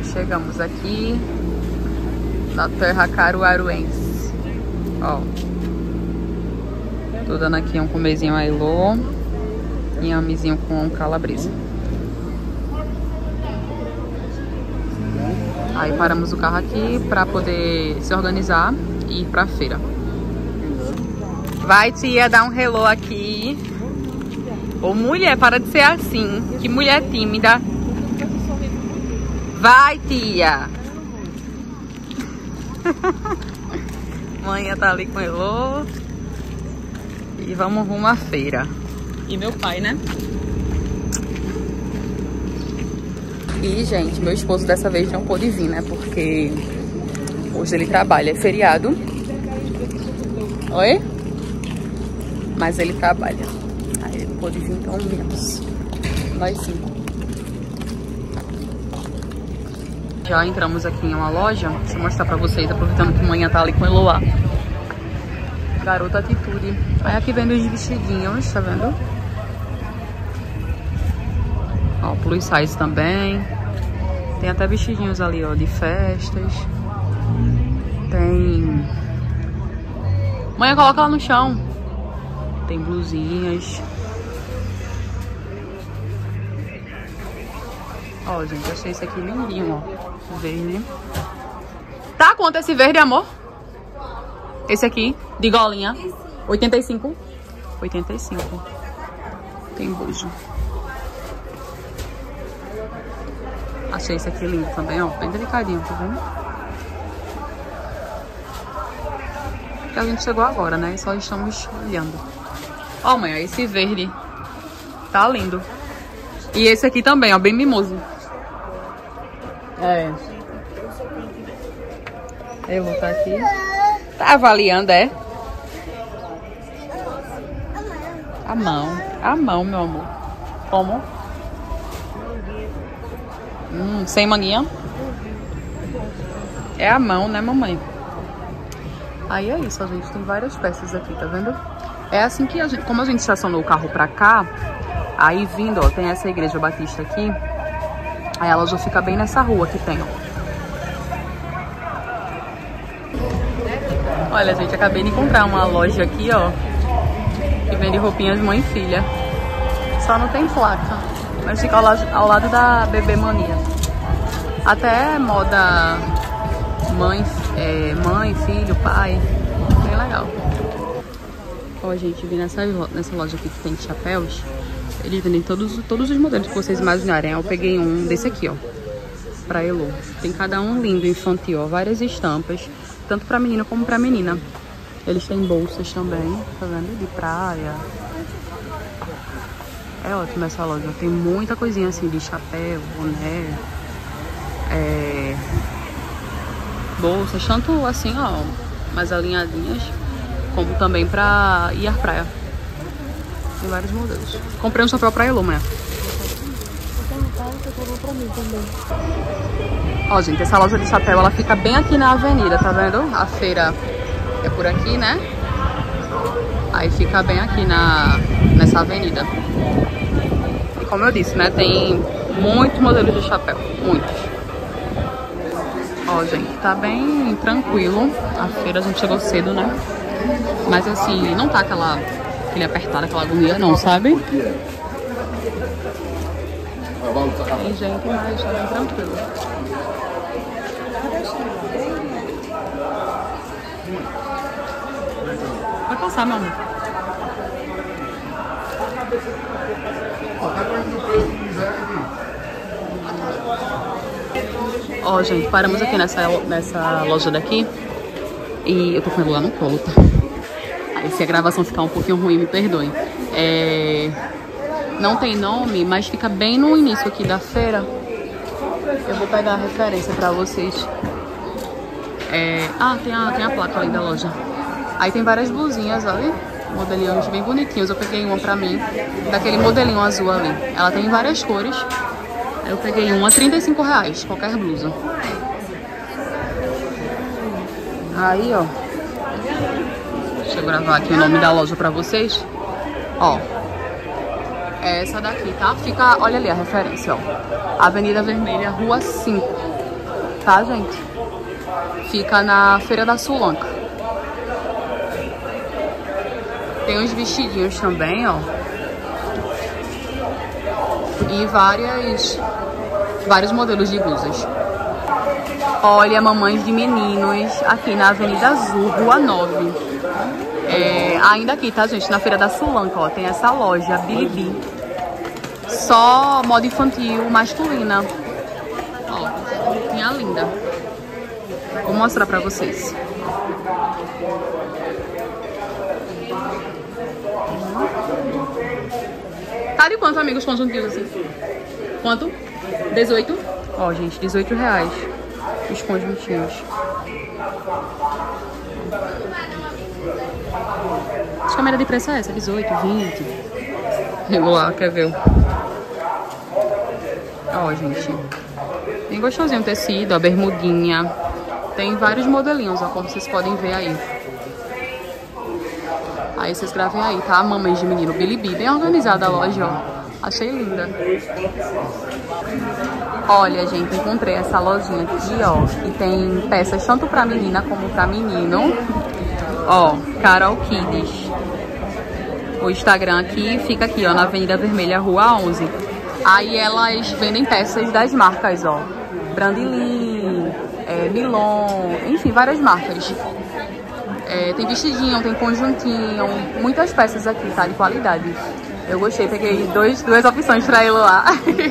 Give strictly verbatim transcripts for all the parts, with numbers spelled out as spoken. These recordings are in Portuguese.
Chegamos aqui na terra caruaruense. Ó, tô dando aqui um comezinho a Elô e um amizinho com calabresa. Aí paramos o carro aqui pra poder se organizar e ir pra feira. Vai, tia, dar um hello aqui. Ô, mulher, para de ser assim. Que mulher tímida. Vai, tia. Mãe tá ali com o hello. E vamos rumo à feira. E meu pai, né? E, gente, meu esposo dessa vez não pôde vir, né? Porque hoje ele trabalha, é feriado. Oi? Mas ele trabalha. Aí ele pôde vir, então menos. Nós cinco. Já entramos aqui em uma loja. Deixa eu mostrar pra vocês, aproveitando que manhã tá ali com o Eloá. Garota Atitude. Aí aqui vendo os vestidinhos, tá vendo? Ó, plus size também. Tem até vestidinhos ali, ó, de festas. Tem... Mãe, coloca lá no chão. Tem blusinhas. Ó, gente, achei esse aqui lindinho, ó. Verde. Tá, quanto esse verde, amor? Esse aqui, de golinha. oitenta e cinco. oitenta e cinco. Tem bujo. Achei esse aqui lindo também, ó. Bem delicadinho, tá vendo? Que a gente chegou agora, né? Só estamos olhando. Ó, mãe, esse verde. Tá lindo. E esse aqui também, ó. Bem mimoso. É. Eu vou estar aqui. Tá avaliando, é? A mão. A mão, meu amor. Como? Hum, sem manguinha? É a mão, né, mamãe? Aí é isso, a gente tem várias peças aqui, tá vendo? É assim que a gente... Como a gente estacionou o carro pra cá, aí vindo, ó, tem essa igreja batista aqui. Aí ela já fica bem nessa rua que tem, ó. Olha, gente, acabei de encontrar uma loja aqui, ó, que vende roupinhas mãe e filha. Só não tem placa, mas fica ao lado, ao lado da Bebê Mania. Até moda mãe, é, mãe, filho, pai. Bem legal. Ó, gente, vim nessa, nessa loja aqui que tem chapéus. Eles vendem todos, todos os modelos que vocês imaginarem. Eu peguei um desse aqui, ó, pra Elô. Tem cada um lindo, infantil, ó, várias estampas. Tanto pra menino como pra menina. Eles têm bolsas também, tá vendo? De praia. É ótimo essa loja. Tem muita coisinha assim de chapéu, boné, é... bolsas. Tanto assim, ó, mais alinhadinhas, como também pra ir à praia. Tem vários modelos. Comprei um chapéu pra Elô, né? Ó, gente, essa loja de chapéu, ela fica bem aqui na avenida, tá vendo? A feira é por aqui, né? Aí fica bem aqui na, nessa avenida. E como eu disse, né? Tem muitos modelos de chapéu. Muitos. Ó, gente, tá bem tranquilo. A feira a gente chegou cedo, né? Mas assim, não tá aquela... aquele apertado, aquela agonia, não, sabe? Tem gente, mas tá bem tranquilo. Vai passar, meu amor. Ó, gente, paramos aqui nessa, nessa loja daqui. E eu tô com ele lá no colo, tá? Aí se a gravação ficar um pouquinho ruim, me perdoem. É... Não tem nome, mas fica bem no início aqui da feira. Eu vou pegar a referência pra vocês. É... Ah, tem a, tem a placa ali da loja. Aí tem várias blusinhas ali, modelinhos bem bonitinhos. Eu peguei uma pra mim, daquele modelinho azul ali. Ela tem várias cores. Eu peguei uma, trinta e cinco reais, qualquer blusa. Aí, ó. Deixa eu gravar aqui o nome da loja pra vocês. Ó. É essa daqui, tá? Fica, olha ali a referência, ó. Avenida Vermelha, Rua cinco. tá, gente? Fica na Feira da Sulanca. Tem uns vestidinhos também, ó. E várias, vários modelos de blusas. Olha, mamães de meninos, aqui na Avenida Azul, Rua nove. É, ainda aqui, tá, gente? Na Feira da Sulanca, ó, tem essa loja, Bilibili. Só moda infantil masculina. Ó, roupinha linda. Vou mostrar pra vocês. Tá de quanto, amigos, conjuntivos assim? Quanto? dezoito? Ó, gente, dezoito reais os conjuntinhos. Acho que a média de preço é essa, dezoito, vinte. Regular, quer ver? Ó, gente. Bem gostosinho o tecido, a bermudinha. Tem vários modelinhos, ó, como vocês podem ver aí. Aí vocês gravem aí, tá? Mamães de menino, Bilibili. Bem organizada a loja, ó. Achei linda. Olha, gente, encontrei essa lojinha aqui, ó. Que tem peças tanto pra menina como pra menino. Ó, Carol Kids. O Instagram aqui fica aqui, ó, na Avenida Vermelha, Rua onze. Aí elas vendem peças das marcas, ó. Brandilin, é, Milon, enfim, várias marcas. É, tem vestidinho, tem conjuntinho, muitas peças aqui, tá? De qualidade. Eu gostei, peguei dois, duas opções pra ele lá.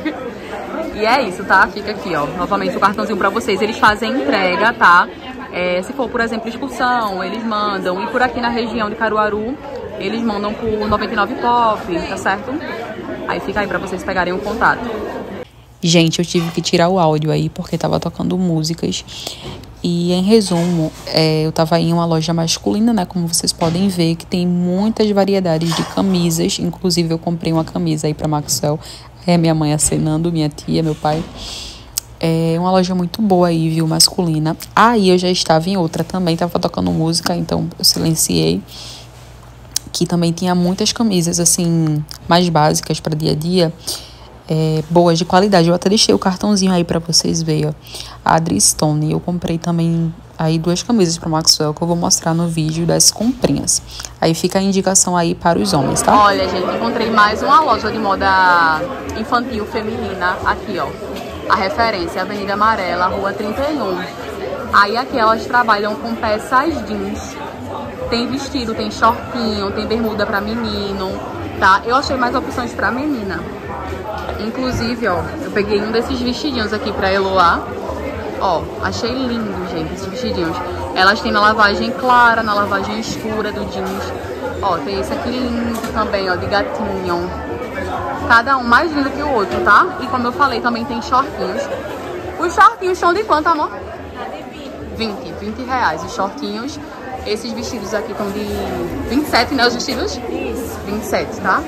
E é isso, tá? Fica aqui, ó. Novamente o cartãozinho pra vocês. Eles fazem entrega, tá? É, se for, por exemplo, excursão, eles mandam. E por aqui na região de Caruaru, eles mandam por noventa e nove pop, tá certo? Aí fica aí pra vocês pegarem o contato. Gente, eu tive que tirar o áudio aí porque tava tocando músicas. E em resumo, é, eu tava em uma loja masculina, né? Como vocês podem ver, que tem muitas variedades de camisas. Inclusive, eu comprei uma camisa aí pra Maxwell. É minha mãe acenando, minha tia, meu pai. É uma loja muito boa aí, viu? Masculina. Aí eu já estava em outra também, tava tocando música, então eu silenciei. Que também tinha muitas camisas, assim, mais básicas para dia a dia. É, boas, de qualidade. Eu até deixei o cartãozinho aí pra vocês verem, ó. A Adri Stone. Eu comprei também aí duas camisas pra Maxwell, que eu vou mostrar no vídeo das comprinhas. Aí fica a indicação aí para os homens, tá? Olha, gente, encontrei mais uma loja de moda infantil feminina aqui, ó. A referência, Avenida Amarela, Rua trinta e um. Aí aqui elas trabalham com peças jeans. Tem vestido, tem shortinho, tem bermuda pra menino, tá? Eu achei mais opções pra menina. Inclusive, ó, eu peguei um desses vestidinhos aqui pra Eloá. Ó, achei lindo, gente, esses vestidinhos. Elas têm na lavagem clara, na lavagem escura do jeans. Ó, tem esse aqui lindo também, ó, de gatinho. Cada um mais lindo que o outro, tá? E como eu falei, também tem shortinhos. Os shortinhos são de quanto, amor? vinte, vinte reais os shortinhos. Esses vestidos aqui estão de vinte e sete, né, os vestidos? Isso. vinte e sete, tá?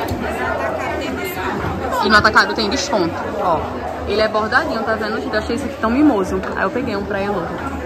E no atacado tem desconto, ó. Ele é bordadinho, tá vendo? Eu achei esse aqui tão mimoso. Aí eu peguei um pra ele.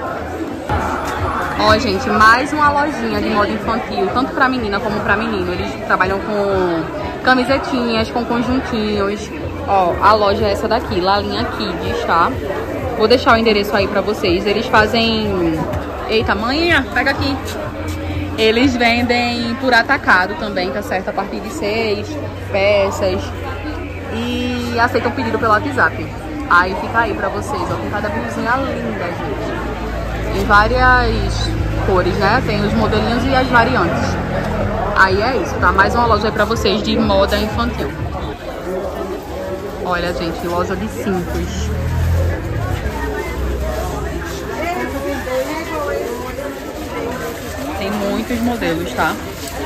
Ó, gente, mais uma lojinha de moda infantil, tanto pra menina como pra menino. Eles trabalham com camisetinhas, com conjuntinhos. Ó, a loja é essa daqui, Lalinha Kids, tá? Vou deixar o endereço aí pra vocês. Eles fazem... Eita, mãe, pega aqui. Eles vendem por atacado também, tá certo? A partir de seis peças. E aceitam pedido pelo WhatsApp. Aí fica aí pra vocês, ó. Tem cada blusinha linda, gente. Em várias cores, né? Tem os modelinhos e as variantes. Aí é isso, tá? Mais uma loja aí pra vocês de moda infantil. Olha, gente, loja de cintos. Tem muitos modelos, tá?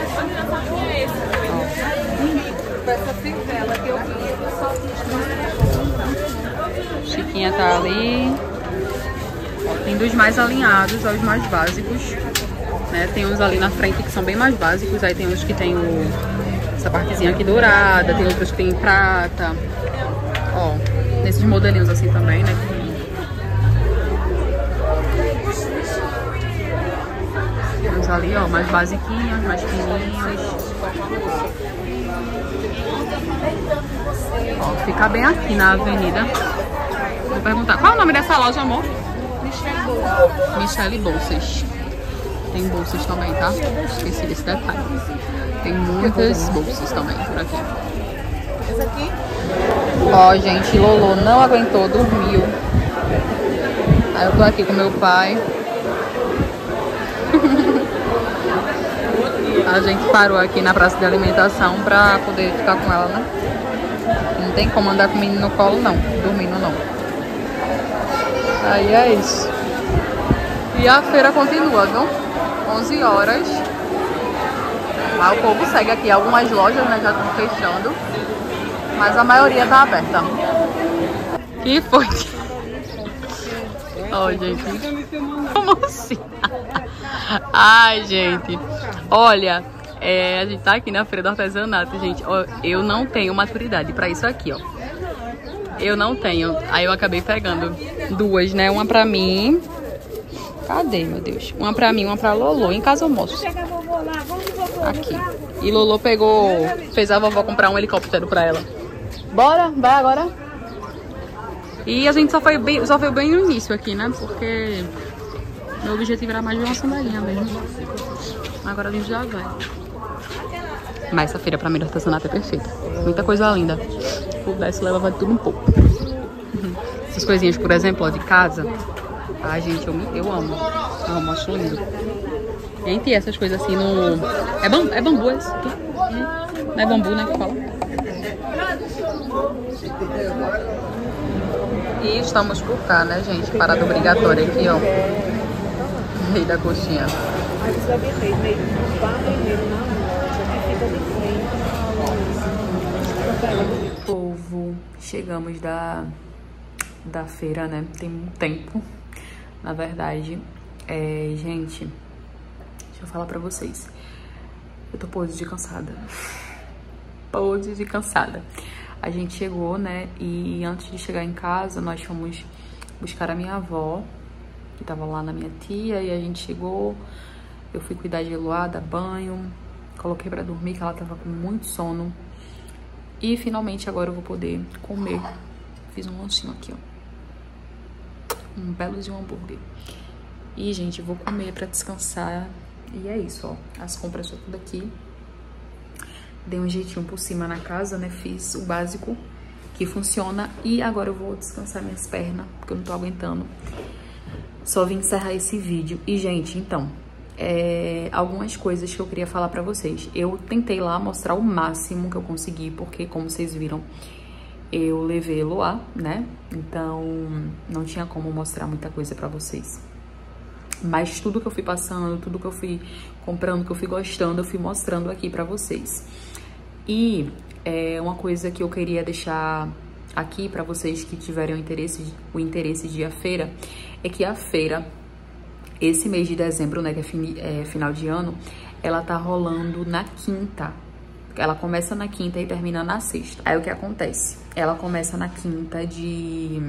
Chiquinha tá ali. Tem dos mais alinhados aos mais básicos, né? Tem uns ali na frente que são bem mais básicos. Aí tem uns que tem o, essa partezinha aqui dourada. Tem outros que tem prata. Ó, nesses modelinhos assim também, né? Uns ali, ó, mais basiquinhos, mais fininhos. Ó, fica bem aqui na avenida. Vou perguntar. Qual é o nome dessa loja, amor? Michele Bolsas. Michele Bolsas. Tem bolsas também, tá? Esqueci desse detalhe. Tem muitas bolsas também por aqui. Esse aqui? Ó, gente, Lolo não aguentou, dormiu. Aí eu tô aqui com meu pai. A gente parou aqui na praça de alimentação pra poder ficar com ela, né? Não tem como andar com o menino no colo, não. Dormindo, não. Aí é isso. E a feira continua, viu? onze horas. Mas o povo segue aqui. Algumas lojas, né, já estão fechando. Mas a maioria tá aberta. Que foi? Ó, oh, gente. Como assim? Ai, gente. Olha, é, a gente tá aqui na feira do artesanato, gente. Ó, eu não tenho maturidade pra isso aqui, ó. Eu não tenho. Aí eu acabei pegando duas, né? Uma pra mim. Cadê, meu Deus? Uma pra mim, uma pra Lolo. Em casa eu mostro. Aqui. E Lolo pegou... Fez a vovó comprar um helicóptero pra ela. Bora? Vai agora? E a gente só foi bem, só foi bem no início aqui, né? Porque meu objetivo era mais ver uma sandalinha mesmo. Agora a gente já vai. Mas essa feira pra mim do artesanato é perfeita. Muita coisa linda. Se pudesse, leva vai tudo um pouco. Essas coisinhas, por exemplo, ó, de casa. Ai, gente, eu, eu amo. Eu amo, acho lindo. Gente, essas coisas assim no... É, bambu, é bambu esse aqui? Não é bambu, né, que fala? E estamos por cá, né, gente? Parada obrigatória aqui, ó. Rei da coxinha. Povo, chegamos da, da feira, né? Tem um tempo, na verdade. É, gente, deixa eu falar pra vocês. Eu tô podre de cansada. Podre de cansada. A gente chegou, né? E antes de chegar em casa, nós fomos buscar a minha avó, que tava lá na minha tia, e a gente chegou. Eu fui cuidar de Eloá, dar banho, coloquei pra dormir, que ela tava com muito sono. E finalmente agora eu vou poder comer. Fiz um lanchinho aqui, ó. Um belo de um hambúrguer. E, gente, vou comer pra descansar. E é isso, ó. As compras estão tudo aqui. Dei um jeitinho por cima na casa, né? Fiz o básico que funciona. E agora eu vou descansar minhas pernas, porque eu não tô aguentando. Só vim encerrar esse vídeo. E, gente, então, é, algumas coisas que eu queria falar pra vocês. Eu tentei lá mostrar o máximo que eu consegui, porque, como vocês viram, eu levei Eloá, né? Então, não tinha como mostrar muita coisa pra vocês. Mas tudo que eu fui passando, tudo que eu fui comprando, que eu fui gostando, eu fui mostrando aqui pra vocês. E é, uma coisa que eu queria deixar aqui pra vocês que tiverem o interesse, o interesse de ir à feira, é que a feira, esse mês de dezembro, né, que é, fin, é final de ano, ela tá rolando na quinta. Ela começa na quinta e termina na sexta. Aí o que acontece? Ela começa na quinta de...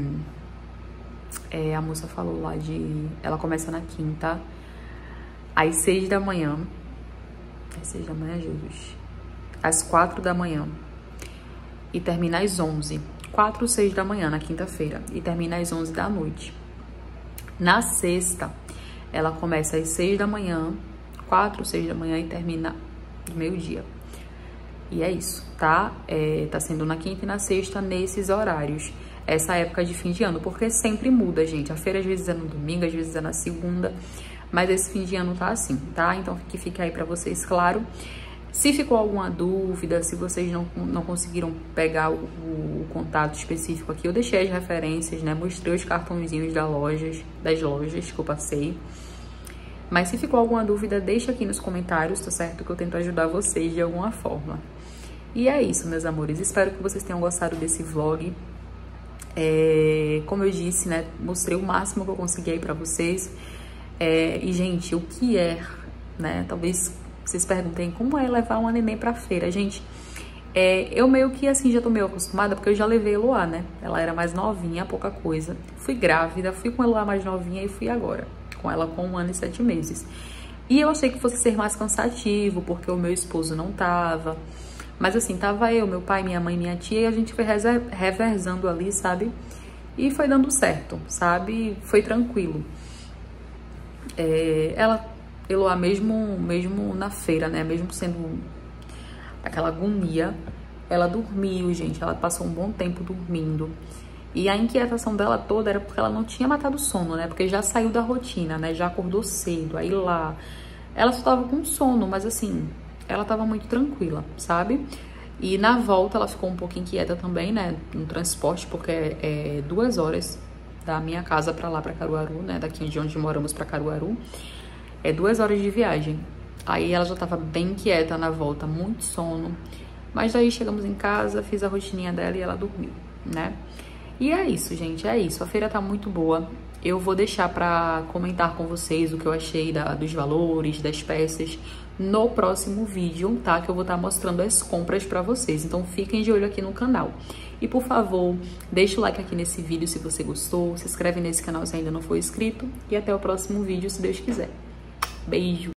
É, a moça falou lá de... Ela começa na quinta, às seis da manhã. Às seis da manhã, Jesus. Às quatro da manhã. E termina às onze. Quatro, seis da manhã, na quinta-feira. E termina às onze da noite. Na sexta, ela começa às seis da manhã. Quatro, seis da manhã e termina meio-dia. E é isso, tá? É, tá sendo na quinta e na sexta, nesses horários. Essa época de fim de ano, porque sempre muda, gente. A feira às vezes é no domingo, às vezes é na segunda, mas esse fim de ano tá assim, tá? Então que fique aí pra vocês, claro. Se ficou alguma dúvida, se vocês não, não conseguiram pegar o, o, o contato específico aqui, eu deixei as referências, né? Mostrei os cartõezinhos da lojas, das lojas que eu passei. Mas se ficou alguma dúvida, deixa aqui nos comentários, tá certo? Que eu tento ajudar vocês de alguma forma. E é isso, meus amores. Espero que vocês tenham gostado desse vlog. É, como eu disse, né, mostrei o máximo que eu consegui aí pra vocês. É, e, gente, o que é, né, talvez vocês perguntem como é levar uma neném pra feira. Gente, é, eu meio que, assim, já tô meio acostumada, porque eu já levei a Eloá, né, ela era mais novinha, pouca coisa. Fui grávida, fui com a Eloá mais novinha e fui agora, com ela com um ano e sete meses. E eu achei que fosse ser mais cansativo, porque o meu esposo não tava. Mas assim, tava eu, meu pai, minha mãe, minha tia, e a gente foi reversando ali, sabe? E foi dando certo, sabe? Foi tranquilo. É, ela, Eloá, mesmo, mesmo na feira, né? Mesmo sendo aquela agonia, ela dormiu, gente. Ela passou um bom tempo dormindo. E a inquietação dela toda era porque ela não tinha matado o sono, né? Porque já saiu da rotina, né? Já acordou cedo, aí lá... Ela só tava com sono, mas assim, ela tava muito tranquila, sabe? E na volta ela ficou um pouco inquieta também, né? No transporte, porque é, é duas horas da minha casa pra lá, pra Caruaru, né? Daqui de onde moramos pra Caruaru. É duas horas de viagem. Aí ela já tava bem quieta na volta, muito sono. Mas daí chegamos em casa, fiz a rotininha dela e ela dormiu, né? E é isso, gente, é isso. A feira tá muito boa. Eu vou deixar pra comentar com vocês o que eu achei da, dos valores, das peças, no próximo vídeo, tá? Que eu vou estar mostrando as compras pra vocês. Então fiquem de olho aqui no canal. E por favor, deixa o like aqui nesse vídeo se você gostou. Se inscreve nesse canal se ainda não for inscrito. E até o próximo vídeo, se Deus quiser. Beijo!